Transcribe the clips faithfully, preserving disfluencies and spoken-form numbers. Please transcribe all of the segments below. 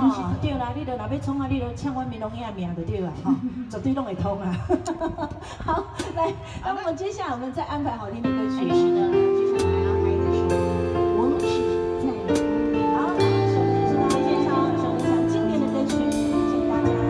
哦，对啦，你著若要创啊，你著唱阮闽龙兄的名就对了，哈，绝对拢会通啊。好，来，那我们接下来我们再安排好听的歌曲。是的，接下来要开的是我只在风里。好，来，首先是大家介绍一首非常经典的歌曲，谢谢大家。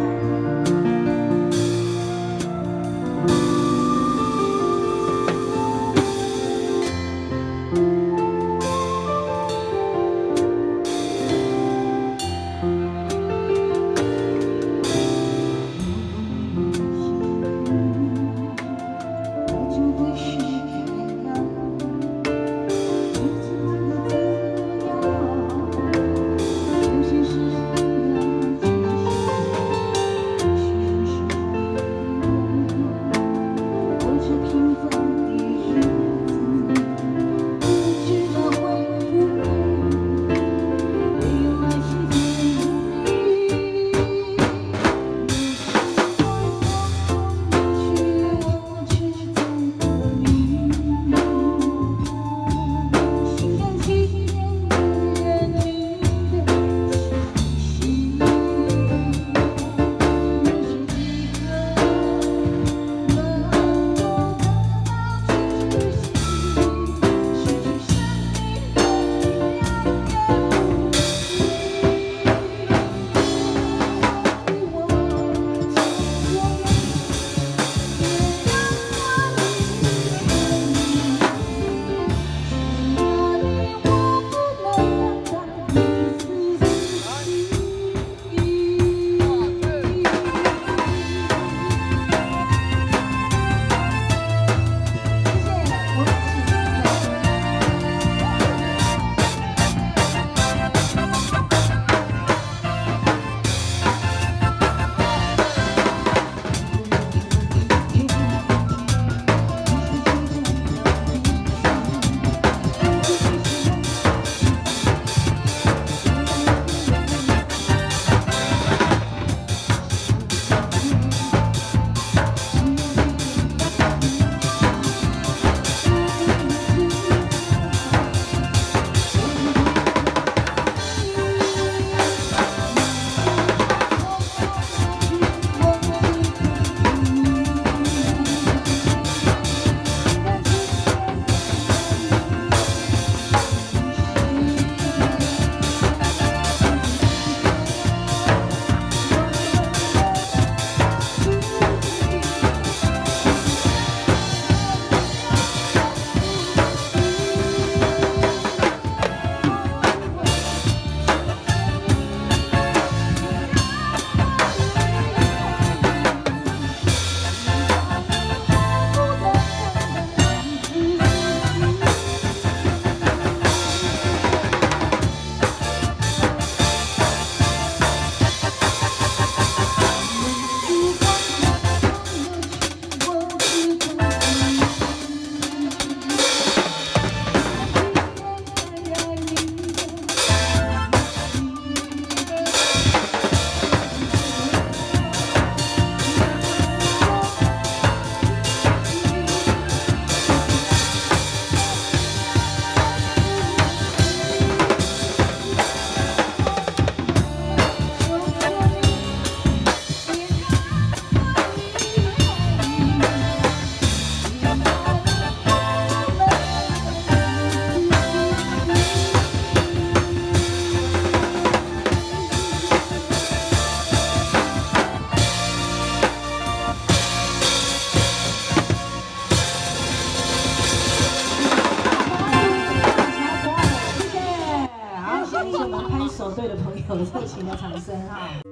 手对的朋友，热情的掌声哈。